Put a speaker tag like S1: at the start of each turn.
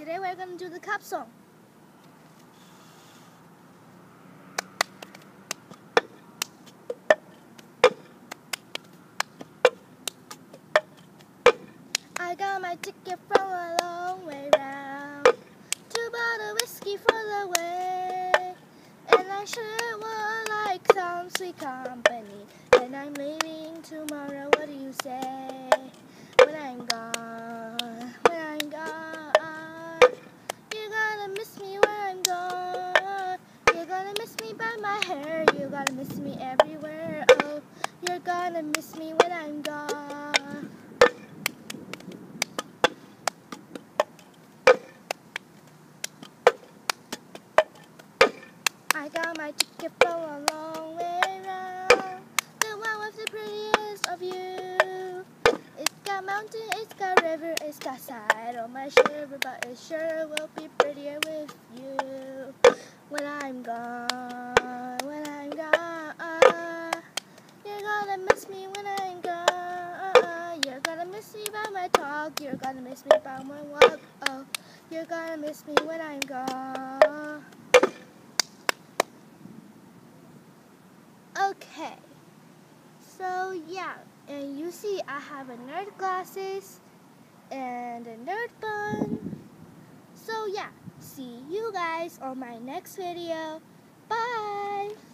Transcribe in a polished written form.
S1: Today we're gonna do the cupsong. I got my ticket from a long way round, 2 bottles of whiskey for the way, and I sure would like some sweet company. And I'm leaving tomorrow. What do you say? When I'm gone, you're gonna miss me when I'm gone. You're gonna miss me by my hair. You're gonna miss me everywhere. Oh, you're gonna miss me when I'm gone. I got my ticket from a long way round, the one with the prettiest of you. It's got mountain, it's got river, it's got side on my shiver, but it sure will be prettier with you. When I'm gone, you're gonna miss me when I'm gone. You're gonna miss me by my talk, you're gonna miss me by my walk. Oh, you're gonna miss me when I'm gone. Okay, so yeah, and you see I have a nerd glasses and a nerd bun. So yeah, see you guys on my next video. Bye!